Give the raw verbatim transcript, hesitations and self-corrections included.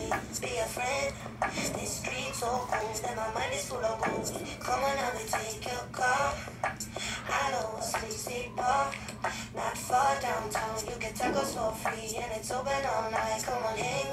be a friend. This street so cool, that my mind is full of booze. Come on, let me take your car. I know a sleazy bar, not far downtown. You get tacos for free and it's open all night. Come on, hang